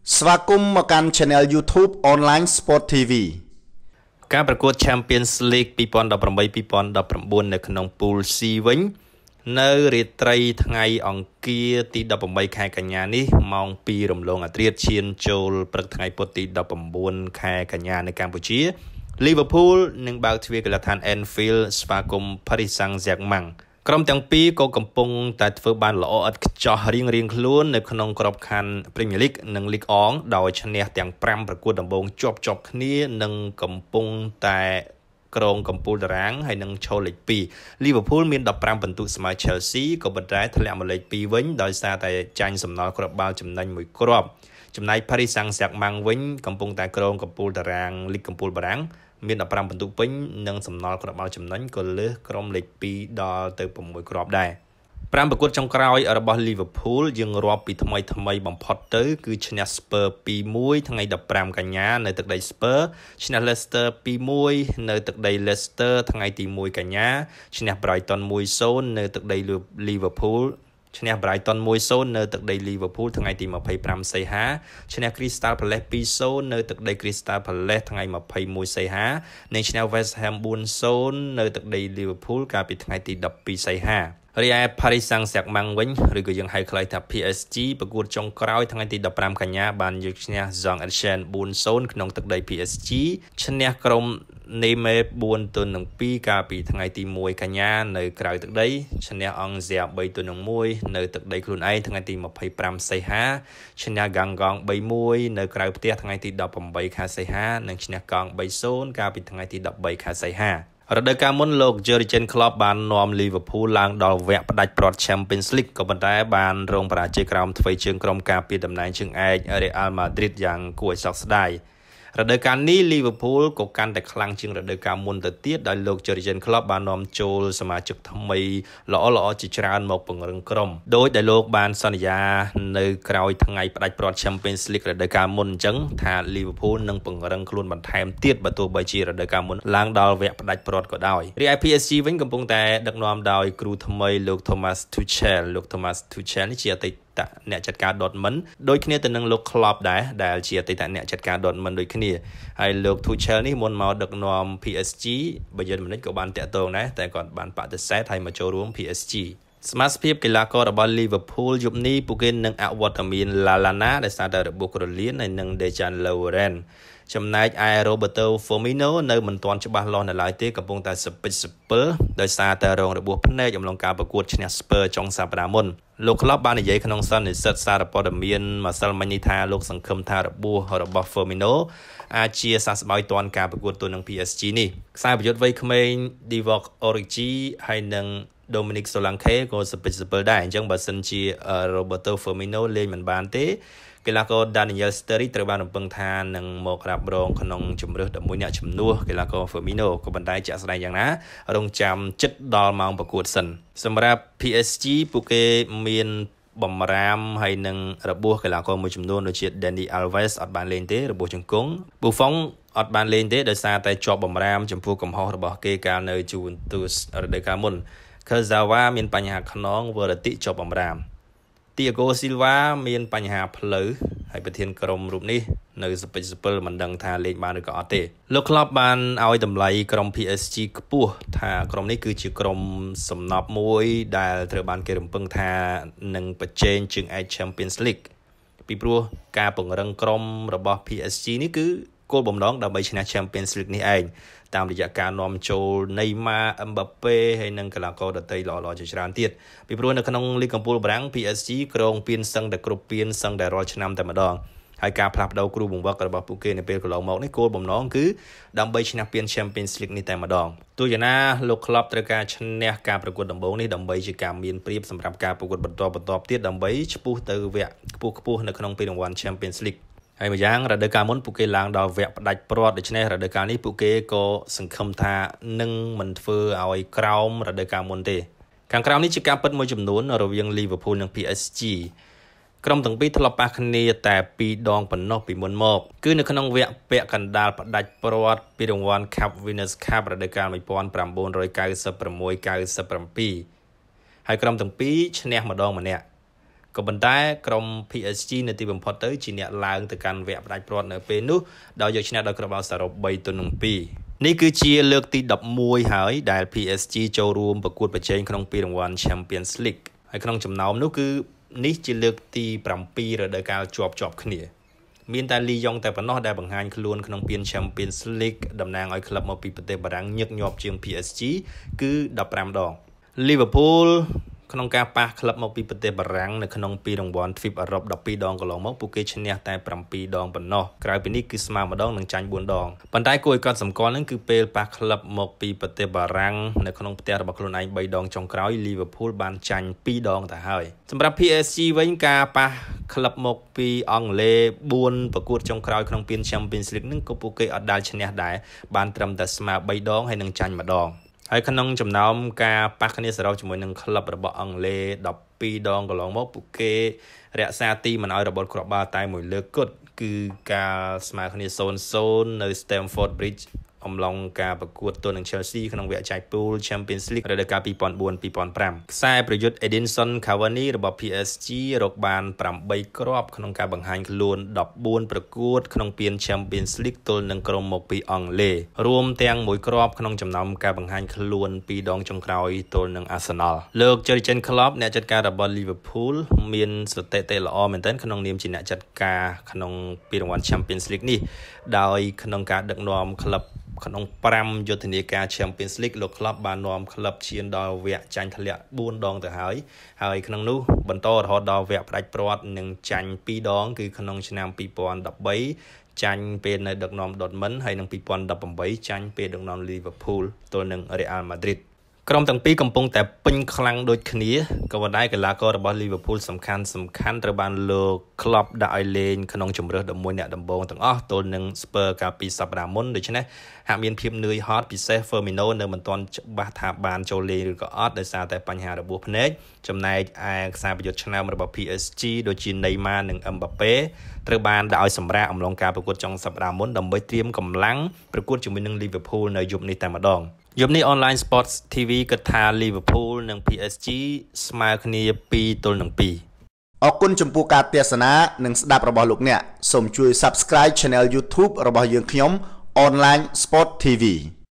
ស្វាគមន៍មកកាន់ Channel YouTube Online Sport TV ការប្រកួត Champions League 2018-2019 នៅក្នុង Pool C វិញនៅរាត្រីថ្ងៃអង្គារទី18ខែកញ្ញានេះម៉ោង 2 រំលងអាធ្រាត្រឈានចូលព្រឹកថ្ងៃពុធទី19ខែកញ្ញានៅកម្ពុជា Liverpool នឹងបើកទ្វារកីឡដ្ឋាន Anfield ស្វាគមន៍ Paris Saint-Germain ក្រុមទាំងពីរក៏កំពុងតែធ្វើបានល្អឥតខ្ចោះរៀងៗខ្លួននៅក្នុងក្របខ័ណ្ឌ Premier League និង Ligue 1ដោយឈ្នះទាំង5ប្រកួតដំបូងជាប់ៗគ្នានិងកំពុងតែក្រុងកំពូលតារាងហើយនឹងឈរលេខ2 Liverpool មាន15ពិន្ទុស្មើ Chelsea ក៏ប៉ុន្តែធ្លាក់មកលេខ2វិញដោយសារតែចាញ់សំណល់គ្រាប់បាល់ចំណេញមួយគ្រាប់ចំណែក Paris Saint-Germain វិញកំពុងតែក្រុងកំពូលតារាងលីកកំពូលបារាំងមាន15ពិន្ទុពេញនិងសំណល់គ្រាប់បាល់ចំណេញក៏លើសក្រុមលេខ2ដល់ទៅ6គ្រាប់ដែរ5ប្រកួតចុងក្រោយរបស់ Liverpool យើងរាប់ពីថ្មីបំផុតទៅគឺឈ្នះ Spurs 2-1 ថ្ងៃ15កញ្ញានៅទឹកដី Spurs ឈ្នះ Leicester 2-1 នៅទឹកដី Leicester ថ្ងៃទី1កញ្ញាឈ្នះ Brighton 1-0 នៅទឹកដី Liverpool ឈ្នះ Brighton 1-0 នៅទឹកដី Liverpool ថ្ងៃទី25សីហាឈ្នះ Crystal Palace 2-0 នៅទឹកដី Crystal Palace ថ្ងៃ21សីហានិងឈ្នះ West Ham 4-0 នៅទឹកដី Liverpool កាលពីថ្ងៃទី12សីហារីឯ Paris Saint-Germain វិញឬក៏យើងហៅខ្លីថា PSG ប្រកួតចុងក្រោយថ្ងៃទី15កញ្ញាបានយកឈ្នះ Saint-Etienne 4-0 ក្នុងទឹកដី PSG ឈ្នះក្រុម Nîmes 4-2 កាលពីថ្ងៃទី1កញ្ញានៅក្រៅទឹកដីឈ្នះ Angers 3-1 នៅទឹកដីខ្លួនឯងថ្ងៃទី25សីហាឈ្នះ Guingamp 3-1 នៅក្រៅផ្ទះថ្ងៃទី18ខែសីហានិងឈ្នះ Caen 3-0 កាលពីថ្ងៃទី13ខែសីហារដូវកាលមុនលោក Jurgen Klopp បាននាំ Liverpool ឡើងដល់វគ្គផ្ដាច់ព្រ័ត្រ Champions League ក៏ប៉ុន្តែបានរងបរាជ័យក្រោមទ្វេជើងក្រុមការពារតំណែងជើងឯក Real Madrid យ៉ាងគួរឲ្យសោកស្ដាយរដូវកាលនេះ Liverpool ក៏កាន់តែខ្លាំងជាងរដូវកាលមុនទៅទៀតដោយលោក Jurgen Klopp បាននាំចូលសមាជិកថ្មីល្អៗជាច្រើនមកពង្រឹងក្រុមដោយដែលលោកបានសន្យានៅក្រោយថ្ងៃផ្ដាច់ព្រ័ត្រ Champions League រដូវកាលមុនអញ្ចឹងថា Liverpool នឹងពង្រឹងខ្លួនបន្ថែមទៀតបើទោះបីជារដូវកាលមុនឡើងដល់វគ្គផ្ដាច់ព្រ័ត្រក៏ដោយរីឯ PSG វិញកំពុងតែដឹកនាំដោយគ្រូថ្មីលោក Thomas Tuchel លោក Thomas Tuchel នេះជាអតីតអ្នកចាត់ការ Dortmund ដូចគ្នាទៅនឹងលោក Klopp ដែរដែលជាអតីតអ្នកចាត់ការ Dortmund ដូចគ្នាហើយលោក Tuchel នេះមុនមកដឹកនាំ PSG បើយើងមិនក៏បានតាក់ទងដែរតែគាត់បានបដិសេធឲ្យមកចូលរួម PSG សមាជិកកីឡាកររបស់ Liverpool យប់នេះពួកគេនឹងអវត្តមាន Lallana ដែលសារតែរបួសក្រលៀនហើយនឹង Dejan Lovrenចំណែកឯ Roberto Firmino នៅមិនទាន់ច្បាស់លាស់នៅឡើយទេកំពុងតែសពិចសពិលដោយសារតែរងរបួសភ្នែកអំឡុងការប្រកួតឈ្នះ Spurs ចុងសប្តាហ៍មុនលោក Klopp បាននិយាយក្នុងសន្និសីទសារព័ត៌មានម្សិលមិញនេះថាលោកសង្ឃឹមថារបួសរបស់ Firmino អាចជាសះស្បើយទាន់ការប្រកួតទល់នឹង PSG នេះខ្សែប្រយុទ្ធវ័យក្មេង Divock Origi ហើយនឹង Dominic Solanke ក៏សពិចសពិលដែរអញ្ចឹងបើសិនជា Roberto Firmino លេងមិនបានទេកីឡាករ Daniel Sturridge ត្រូវបានរំពឹងថានឹងមករ៉ាប់រងក្នុងជម្រើស11អ្នកជំនួសកីឡាករ Firmino ក៏ប៉ុន្តែជាក់ស្ដែងយ៉ាងណារងចាំចិត្តដល់ម៉ោងប្រកួតសិនសម្រាប់ PSG ពួកគេមានបំរាមហើយនឹងរបួសកីឡាករមួយចំនួនដូចជា Dani Alves អត់បានលេងទេរបួសជង្គង់ Buffon អត់បានលេងទេដោយសារតែជាប់បំរាមចំពោះកំហុសរបស់គេកាលនៅ Juventus រដូវកាលមុន Kurzawa មានបញ្ហាខ្នង Verratti ជាប់បំរាមThiago Silva មានបញ្ហាផ្លូវហើយប្រធានក្រុមរូបនេះនៅសពិចសពិលមិនដឹងថាលេងបានឬក៏អត់ទេលោក Klopp បានឲ្យតម្លៃក្រុម PSG ខ្ពស់ថាក្រុមនេះគឺជាក្រុមសំណប់មួយដែលត្រូវបានគេរំពឹងថានឹងប្រជែងជើងឯក Champions League ពីព្រោះការពង្រឹងក្រុមរបស់ PSG នេះគឺគោលបំណងដើម្បីឈ្នះ Champions League នេះឯងតាមរយៈការនាំចូល Neymar Mbappe ហើយនិងកីឡាករដទៃល្អៗជាច្រើនទៀតពីព្រោះនៅក្នុងលីកកំពូលបារាំង PSG ក្រុងពានសឹងតែគ្រប់ពានសឹងតែរាល់ឆ្នាំតែម្ដងហើយការផ្លាស់ប្ដូរគ្រូបង្វឹករបស់ពួកគេនៅពេលកន្លងមកនេះគោលបំណងគឺដើម្បីឈ្នះពាន Champions League នេះតែម្ដងទោះយ៉ាងណាលោក Klopp ត្រូវការឈ្នះការប្រកួតដំបូងនេះដើម្បីជាការមានប្រៀបសម្រាប់ការប្រកួតបន្តទៀតដើម្បីឆ្ពោះទៅវគ្គខ្ពស់នៅក្នុងពានរង្វាន់ Champions Leagueហើយម្យ៉ាងរដូវកាលមុនពួកគេឡើងដល់វគ្គផ្ដាច់ព្រ័ត្រដូច្នេះរដូវកាលនេះពួកគេក៏សង្ឃឹមថានឹងមិនធ្វើឲ្យក្រោមរដូវកាលមុនទេខាងក្រោមនេះជាការពិតមួយចំនួនរវាង Liverpool និង PSG ក្រុមទាំងពីរធ្លាប់ប៉ះគ្នាតែ2ដងប៉ុណ្ណោះពីមុនមកគឺនៅក្នុងវគ្គពាក់កណ្ដាលផ្ដាច់ព្រ័ត្រពីរង្វាន់ Cup Winners' Cup រដូវកាល1996-97ហើយក្រុមទាំងពីរឈ្នះម្ដងម្នាក់ក៏ប៉ុន្តែក្រុម PSG នៅទីបំផុតទៅជាអ្នកឡើងទៅកាន់វគ្គផ្ដាច់ព្រាត់នៅពេលនោះដោយយកឈ្នះដោយគ្រាប់បាល់សរុប3-2 នេះគឺជាលើកទី11ហើយដែល PSG ចូលរួមប្រកួតប្រជែងក្នុងពានរង្វាន់ Champions League ហើយក្នុងចំណោមនោះគឺនេះជាលើកទី7រដូវកាលជាប់គ្នាមានតែលីយ៉ុងតែប៉ុណ្ណោះដែលបង្ហាញខ្លួនក្នុងពាន Champions League តំណាងឲ្យក្លឹបមកពីប្រទេសបារាំងញឹកញាប់ជាង PSG គឺ15ដង Liverpool ក្នុងការប៉ះក្លឹបមកពីប្រទេសបារាំងនៅក្នុងពានរង្វាន់ទ្វីបអឺរ៉ុប12ដងកន្លងមកពួកគេឈ្នះតែ7ដងប៉ុណ្ណោះក្រៅពីនេះគឺស្មើម្ដងនិងចាញ់4ដងប៉ុន្តែគួរឲ្យកត់សម្គាល់នឹងគឺពេលប៉ះក្លឹបមកពីប្រទេសបារាំងនៅក្នុងផ្ទះរបស់ខ្លួនឯង3ដងចុងក្រោយ Liverpool បានចាញ់2ដងទៅហើយសម្រាប់ PSG វិញការប៉ះក្លឹបមកពីអង់គ្លេស4ប្រកួតចុងក្រោយក្នុងពាន Champions League នឹងក៏ពួកគេអត់ដាល់ឈ្នះដែរបានត្រឹមតែស្មើ3ដងហើយនឹងចាញ់ម្ដងហើយក្នុងចំណោមការប៉ះគ្នាសរុបជាមួយនឹងក្លឹបរបស់អង់គ្លេស12ដងកន្លងមកពួកគេរក្សាទីមិនឲ្យរបត់គ្រាប់បាល់តែមួយលើកគត់គឺការស្មើគ្នា 0-0 នៅ Stamford Bridge អំឡុងការប្រកួតទល់នឹង Chelsea ក្នុងវគ្គចែកពូល Champions League រដូវកាល 2004-2005 ខ្សែប្រយុទ្ធ Edinson Cavani របស់ PSG រកបាន8គ្រាប់ក្នុងការបង្ហាញខ្លួន14ប្រកួតក្នុងពាន Champions League ទល់នឹងក្រុមមកពីអង់គ្លេសរួមទាំង1គ្រាប់ក្នុងចំណោមការបង្ហាញខ្លួន2ដងចុងក្រោយទល់នឹង Arsenal លោក Jurgen Klopp អ្នកចាត់ការរបស់ Liverpool មានស្ថិតិល្អមែនទែនក្នុងនាមជាអ្នកចាត់ការក្នុងពានរង្វាន់ Champions League នេះដោយក្នុងការដឹកនាំក្លឹបក្នុង5យុទ្ធនាការ Champions League លោក Klopp បាននាំក្លឹបឈានដល់វគ្គចាញ់ធ្លាក់4ដងទៅហើយក្នុងនោះបន្តរហូតដល់វគ្គផ្ដាច់ព្រាត់និងចាញ់2ដងគឺក្នុងឆ្នាំ2013ចាញ់ពេលនៅដឹកនាំ Dortmund ហើយនឹង2018ចាញ់ពេលដឹកនាំ Liverpool ទល់នឹង Real Madridក្រុមទាំងពីរកំពុងតែពេញខ្លាំងដូចគ្នាក៏ប៉ុន្តែកីឡាកររបស់ Liverpool សំខាន់ត្រូវបានលោក Klopp ដាក់ឲ្យលេងក្នុងជម្រើស11អ្នកដំបូងទាំងអស់ទល់នឹង Spurs កាលពីសប្តាហ៍មុនដូច្នេះហាក់មានភាពនឿយហត់ពិសេស Firmino នៅមិនទាន់ច្បាស់ថាបានចូលលេងឬក៏អត់ដោយសារតែបញ្ហារបួសភ្នែកចំណែកឯខ្សែប្រយុទ្ធឆ្នើមរបស់ PSG ដូចជា Neymar និង Mbappe ត្រូវបានដាក់ឲ្យសម្រាកអំឡុងការប្រកួតចុងសប្តាហ៍មុនដើម្បីត្រៀមកម្លាំងប្រកួតជាមួយនឹង Liverpool នៅយប់នេះតែម្ដងយប់នេះ Online Sports TV គិតថា Liverpool និង PSG ស្មើគ្នា2-2 អរគុណចំពោះការទស្សនានិងស្ដាប់របស់លោកអ្នកសូមជួយ Subscribe Channel YouTube របស់យើងខ្ញុំ Online Sport TV